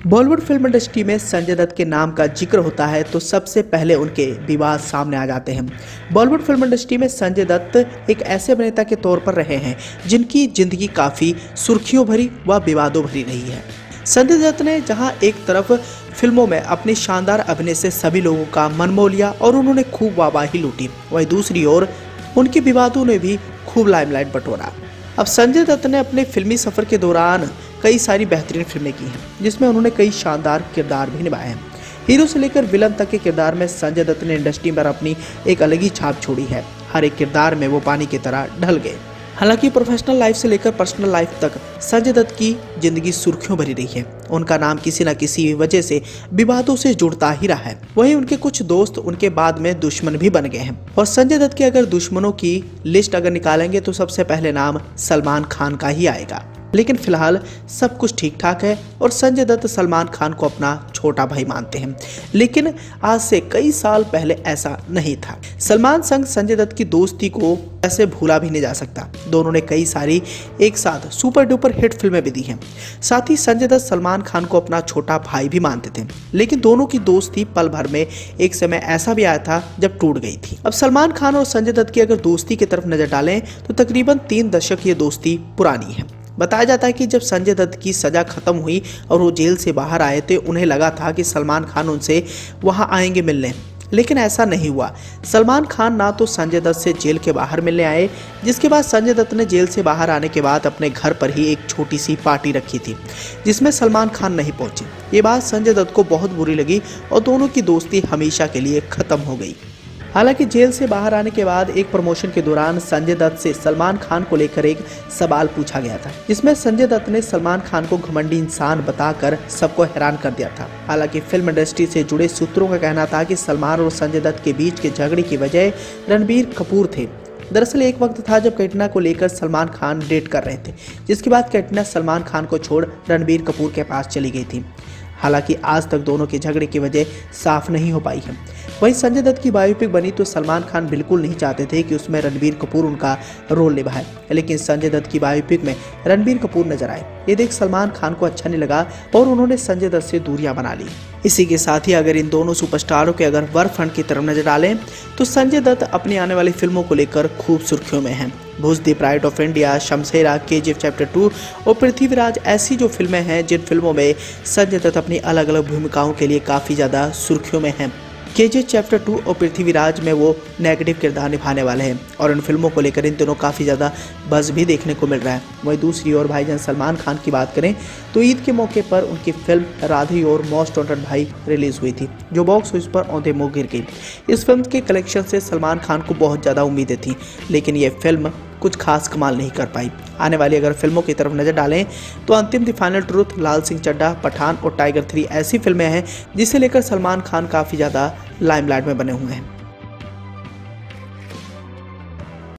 Bollywood film industry में संजय दत्त के नाम का जिक्र होता है तो सबसे पहले उनके विवाद सामने आ जाते हैं। बॉलीवुड फिल्म इंडस्ट्री में संजय दत्त एक ऐसे अभिनेता के तौर पर रहे हैं जिनकी जिंदगी काफ़ी सुर्खियों भरी व विवादों भरी रही है। संजय दत्त ने जहां एक तरफ फिल्मों में अपने शानदार अभिनय से सभी लोगों का मन मोह लिया और उन्होंने खूब वाहवाही लूटी, वहीं दूसरी ओर उनके विवादों ने भी खूब लाइमलाइट बटोरा। अब संजय दत्त ने अपने फिल्मी सफर के दौरान कई सारी बेहतरीन फिल्में की हैं, जिसमें उन्होंने कई शानदार किरदार भी निभाए हैं। हीरो से लेकर विलन तक के किरदार में संजय दत्त ने इंडस्ट्री पर अपनी एक अलग ही छाप छोड़ी है। हर एक किरदार में वो पानी की तरह ढल गए। हालांकि प्रोफेशनल लाइफ से लेकर पर्सनल लाइफ तक संजय दत्त की जिंदगी सुर्खियों भरी रही है। उनका नाम किसी न किसी वजह से विवादों से जुड़ता ही रहा है। वहीं उनके कुछ दोस्त उनके बाद में दुश्मन भी बन गए हैं। और संजय दत्त के अगर दुश्मनों की लिस्ट अगर निकालेंगे तो सबसे पहले नाम सलमान खान का ही आएगा। लेकिन फिलहाल सब कुछ ठीक ठाक है और संजय दत्त सलमान खान को अपना छोटा भाई मानते हैं। लेकिन आज से कई साल पहले ऐसा नहीं था। सलमान संग संजय दत्त की दोस्ती को ऐसे भूला भी नहीं जा सकता। दोनों ने कई सारी एक साथ सुपर डुपर हिट फिल्में भी दी हैं। साथ ही संजय दत्त सलमान खान को अपना छोटा भाई भी मानते थे। लेकिन दोनों की दोस्ती पल भर में एक समय ऐसा भी आया था जब टूट गई थी। अब सलमान खान और संजय दत्त की अगर दोस्ती की तरफ नजर डालें तो तकरीबन 3 दशक ये दोस्ती पुरानी है। बताया जाता है कि जब संजय दत्त की सज़ा खत्म हुई और वो जेल से बाहर आए थे, उन्हें लगा था कि सलमान खान उनसे वहां आएंगे मिलने, लेकिन ऐसा नहीं हुआ। सलमान खान ना तो संजय दत्त से जेल के बाहर मिलने आए, जिसके बाद संजय दत्त ने जेल से बाहर आने के बाद अपने घर पर ही एक छोटी सी पार्टी रखी थी, जिसमें सलमान खान नहीं पहुंचे। ये बात संजय दत्त को बहुत बुरी लगी और दोनों की दोस्ती हमेशा के लिए खत्म हो गई। हालांकि जेल से बाहर आने के बाद एक प्रमोशन के दौरान संजय दत्त से सलमान खान को लेकर एक सवाल पूछा गया था, जिसमें संजय दत्त ने सलमान खान को घमंडी इंसान बताकर सबको हैरान कर दिया था। हालांकि फिल्म इंडस्ट्री से जुड़े सूत्रों का कहना था कि सलमान और संजय दत्त के बीच के झगड़े की वजह रणबीर कपूर थे। दरअसल एक वक्त था जब कैटरीना को लेकर सलमान खान डेट कर रहे थे, जिसके बाद कैटरीना सलमान खान को छोड़ रणबीर कपूर के पास चली गई थी। हालांकि आज तक दोनों के झगड़े की वजह साफ नहीं हो पाई है। वहीं संजय दत्त की बायोपिक बनी तो सलमान खान बिल्कुल नहीं चाहते थे कि उसमें रणबीर कपूर उनका रोल निभाए, लेकिन संजय दत्त की बायोपिक में रणबीर कपूर नजर आए। ये देख सलमान खान को अच्छा नहीं लगा और उन्होंने संजय दत्त से दूरियां बना ली। इसी के साथ ही अगर इन दोनों सुपरस्टारों के अगर वर्क फ्रंट की तरफ नजर डालें तो संजय दत्त अपनी आने वाली फिल्मों को लेकर खूब सुर्खियों में हैं। Bhuj the pride of India, Shamshera, KGF chapter 2 और पृथ्वीराज ऐसी जो फिल्में हैं जिन फिल्मों में संजय दत्त अपनी अलग अलग भूमिकाओं के लिए काफ़ी ज़्यादा सुर्खियों में हैं। KGF चैप्टर 2 और पृथ्वीराज में वो नेगेटिव किरदार निभाने वाले हैं और इन फिल्मों को लेकर इन दिनों काफ़ी ज़्यादा बज़ भी देखने को मिल रहा है। वहीं दूसरी ओर भाईजान सलमान खान की बात करें तो ईद के मौके पर उनकी फिल्म राधे और मोस्ट वांटेड भाई रिलीज़ हुई थी, जो बॉक्स ऑफिस पर औंधे मुँह गिर गई। इस फिल्म के कलेक्शन से सलमान खान को बहुत ज़्यादा उम्मीदें थी, लेकिन ये फिल्म कुछ खास कमाल नहीं कर पाई। आने वाली अगर फिल्मों की तरफ नजर डालें तो Antim the final truth, Laal Singh Chaddha, Pathaan और टाइगर 3 ऐसी फिल्में हैं जिसे लेकर सलमान खान काफ़ी ज़्यादा लाइमलाइट में बने हुए हैं।